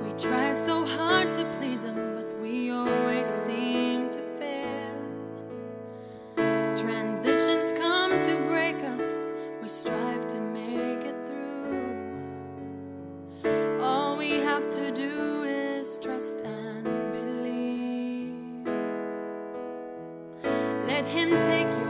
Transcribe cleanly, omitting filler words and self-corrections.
Try so hard to please him, but we always seem to fail. Transitions come to break us, we strive to make it through. All we have to do is trust and believe. Let him take you